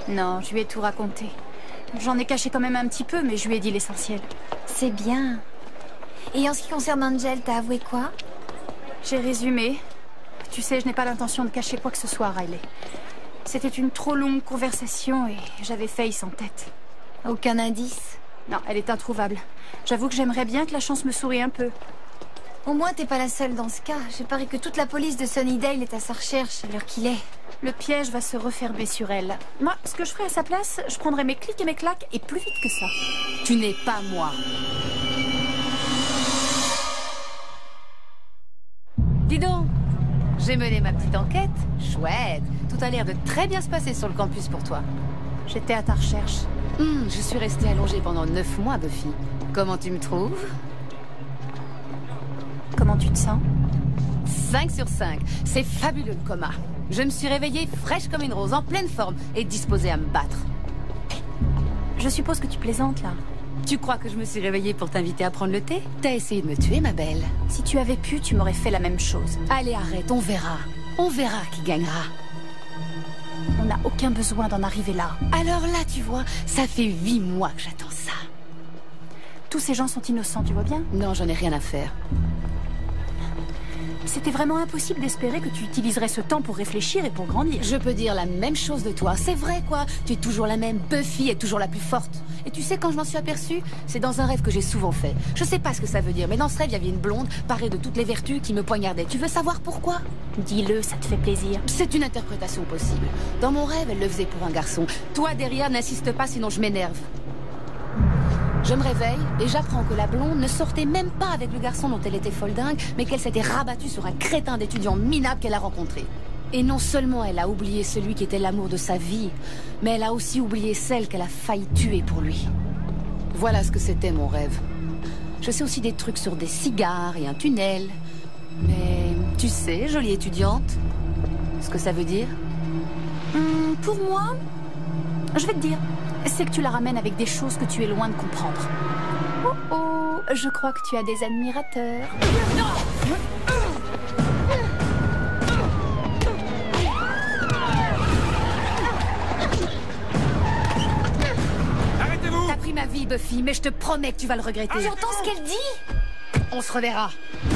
Non, je lui ai tout raconté. J'en ai caché quand même un petit peu, mais je lui ai dit l'essentiel. C'est bien. Et en ce qui concerne Angel, t'as avoué quoi? J'ai résumé. Tu sais, je n'ai pas l'intention de cacher quoi que ce soit, Riley. C'était une trop longue conversation et j'avais Faith en tête. Aucun indice? Non, elle est introuvable. J'avoue que j'aimerais bien que la chance me sourie un peu. Au moins, t'es pas la seule dans ce cas. J'ai parié que toute la police de Sunnydale est à sa recherche à l'heure qu'il est. Le piège va se refermer sur elle. Moi, ce que je ferais à sa place, je prendrais mes clics et mes claques et plus vite que ça. Tu n'es pas moi. Dis donc, j'ai mené ma petite enquête. Chouette. Tout a l'air de très bien se passer sur le campus pour toi. J'étais à ta recherche. Je suis restée allongée pendant 9 mois, Buffy. Comment tu me trouves? Comment tu te sens? 5 sur 5. C'est fabuleux le coma. Je me suis réveillée fraîche comme une rose, en pleine forme et disposée à me battre. Je suppose que tu plaisantes, là. Tu crois que je me suis réveillée pour t'inviter à prendre le thé? T'as essayé de me tuer, ma belle. Si tu avais pu, tu m'aurais fait la même chose. Allez, arrête, on verra. On verra qui gagnera. On n'a aucun besoin d'en arriver là. Alors là, tu vois, ça fait 8 mois que j'attends ça. Tous ces gens sont innocents, tu vois bien? Non, j'en ai rien à faire. C'était vraiment impossible d'espérer que tu utiliserais ce temps pour réfléchir et pour grandir. Je peux dire la même chose de toi, c'est vrai quoi. Tu es toujours la même, Buffy est toujours la plus forte. Et tu sais quand je m'en suis aperçue? C'est dans un rêve que j'ai souvent fait. Je sais pas ce que ça veut dire, mais dans ce rêve, il y avait une blonde, parée de toutes les vertus, qui me poignardait. Tu veux savoir pourquoi? Dis-le, ça te fait plaisir. C'est une interprétation possible. Dans mon rêve, elle le faisait pour un garçon. Toi, derrière, n'insiste pas, sinon je m'énerve. Je me réveille et j'apprends que la blonde ne sortait même pas avec le garçon dont elle était folle dingue, mais qu'elle s'était rabattue sur un crétin d'étudiant minable qu'elle a rencontré. Et non seulement elle a oublié celui qui était l'amour de sa vie, mais elle a aussi oublié celle qu'elle a failli tuer pour lui. Voilà ce que c'était mon rêve. Je sais aussi des trucs sur des cigares et un tunnel. Mais tu sais, jolie étudiante, ce que ça veut dire? Pour moi, je vais te dire. C'est que tu la ramènes avec des choses que tu es loin de comprendre. Oh oh, je crois que tu as des admirateurs. Arrêtez-vous! T'as pris ma vie, Buffy, mais je te promets que tu vas le regretter. J'entends ce qu'elle dit. On se reverra.